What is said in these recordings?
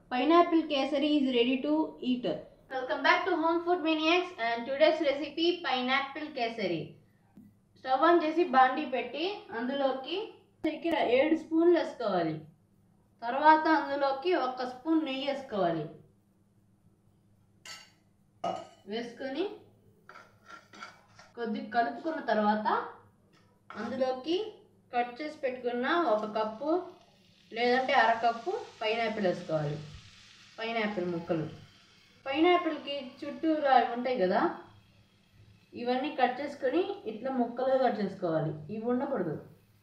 Pineapple kesari is ready to eat. Welcome back to Home Food Maniacs and today's recipe pineapple kesari. Stove on చేసి బాండీ పెట్టి అందులోకి చక్కెర 7 స్పూన్లు వేసుకోవాలి. తర్వాత అందులోకి 1 స్పూన్ నెయ్యి వేసుకోవాలి. వేసుకొని కొద్దిగా కలుపుకున్న తర్వాత అందులోకి కట్ చేసి పెట్టుకున్న 1 కప్పు లేదంటే అరకప్పు పైనాపిల్ వేసుకోవాలి. పైనాపిల్ ముక్కలు, పైనాపిల్కి చుట్టూరా ఉంటాయి కదా, ఇవన్నీ కట్ చేసుకొని ఇట్లా ముక్కలుగా కట్ చేసుకోవాలి. ఇవి ఉండకూడదు.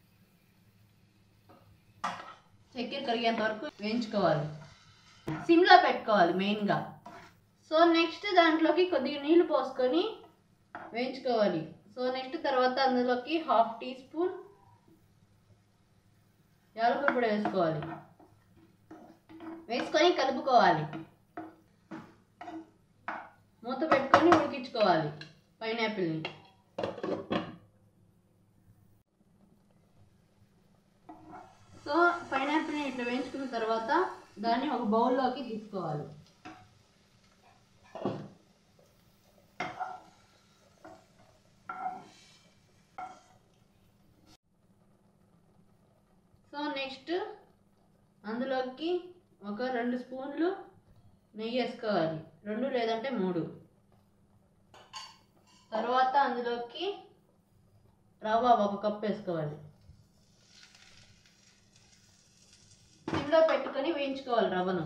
చక్కెర కరిగేంత వరకు వేయించుకోవాలి. సిమ్లో పెట్టుకోవాలి మెయిన్గా. సో నెక్స్ట్ దాంట్లోకి కొద్దిగా నీళ్ళు పోసుకొని వేయించుకోవాలి. సో నెక్స్ట్ తర్వాత అందులోకి 1/2 టీ స్పూన్ యాలకుల పొడి వేసుకోవాలి. వేసుకొని కలుపుకోవాలి. మూత పెట్టుకొని ఉడికించుకోవాలి పైనాపిల్ని. సో పైనాపిల్ని ఇట్లా వేయించుకున్న తర్వాత దాన్ని ఒక బౌల్లోకి తీసుకోవాలి. సో నెక్స్ట్ అందులోకి ఒక 2 స్పూన్లు నెయ్యి వేసుకోవాలి. 2 లేదంటే 3. తర్వాత అందులోకి రవ్వ 1 కప్ వేసుకోవాలి. సిమ్లో పెట్టుకొని వేయించుకోవాలి రవ్వను.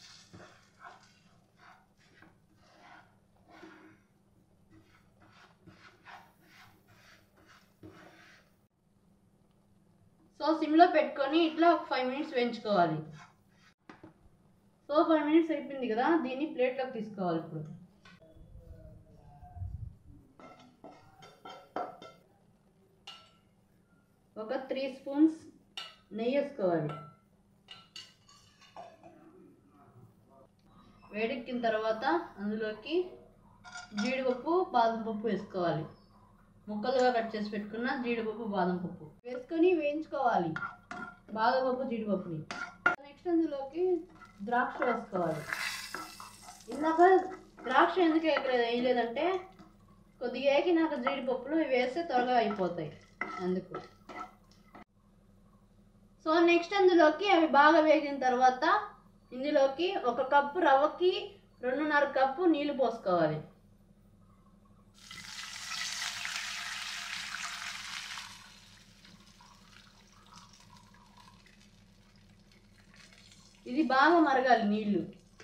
సో సిమ్లో పెట్టుకొని ఇట్లా ఒక 5 మినిట్స్ వేయించుకోవాలి. సో 5 మినిట్స్ అయిపోయింది కదా, దీన్ని ప్లేట్లోకి తీసుకోవాలి. ఇప్పుడు ఒక 3 స్పూన్స్ నెయ్యి వేసుకోవాలి. వేడెక్కిన తర్వాత అందులోకి జీడిపప్పు బాదం పప్పు వేసుకోవాలి. ముక్కలుగా కట్ చేసి పెట్టుకున్న జీడిపప్పు బాదం పప్పు వేసుకొని వేయించుకోవాలి. బాదం పప్పు జీడిపప్పుని. నెక్స్ట్ అందులోకి ద్రాక్ష వేసుకోవాలి. ఇందాక ద్రాక్ష ఎందుకు వేయలేదంటే కొద్దిగా ఏకినాక జీడిపప్పులు ఇవి వేస్తే త్వరగా అయిపోతాయి అందుకు. సో నెక్స్ట్ అందులోకి అవి బాగా వేగిన తర్వాత ఇందులోకి 1 కప్పు రవ్వకి 2.5 కప్పు నీళ్ళు పోసుకోవాలి. ఇది బాగా మరగాలి నీళ్ళు.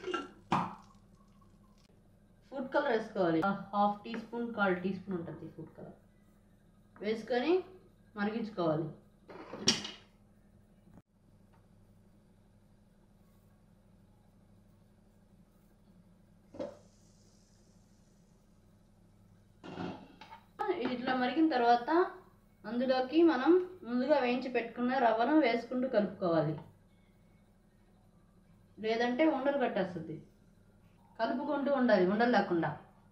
ఫుడ్ కలర్ వేసుకోవాలి. 1/2 టీ స్పూన్ 1/4 టీ స్పూన్ ఉంటుంది ఫుడ్ కలర్. వేసుకొని మరిగించుకోవాలి. ఇట్లా మరిగిన తర్వాత అందులోకి మనం ముందుగా వేయించి పెట్టుకున్న రవ్వను వేసుకుంటూ కలుపుకోవాలి. లేదంటే ఉండలు కట్టేస్తుంది. కలుపుకుంటూ ఉండాలి ఉండలు లేకుండా.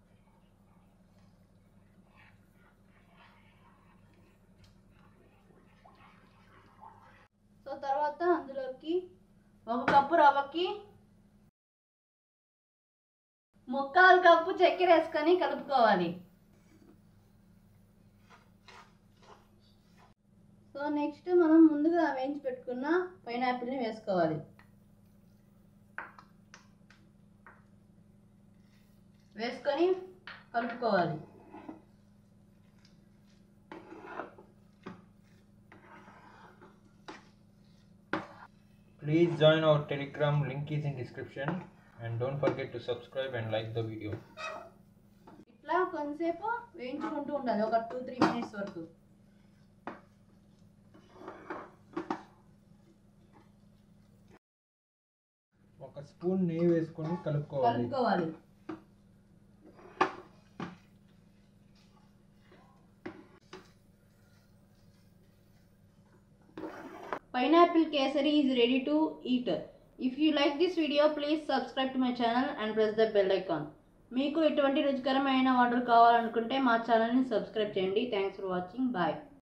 సో తర్వాత అందులోకి 1 కప్పు రవ్వకి 1/4 కప్పు చక్కెర వేసుకొని కలుపుకోవాలి. సో నెక్స్ట్ మనం ముందుగా వేయించి పెట్టుకున్న పైనాపిల్ని వేసుకోవాలి. వేసుకొని కలుపుకోవాలి. Please join our Telegram, link is in description, and don't forget to subscribe and like the video. ఇట్లా కొంతసేపు వేయించుకుంటూ ఉండాలి, ఒక 2-3 మినిట్స్ వరకు. ఒక స్పూన్ నెయ్యి వేసుకొని కలుపుకోవాలి. Pineapple kesari is ready to eat. If you like this video, please subscribe to my channel and press the bell icon. మీకు ఎటువంటి రుచికరమైన వంటలు కావాలనుకుంటే మా ఛానల్ని సబ్స్క్రైబ్ చేయండి. Thanks for watching. బాయ్.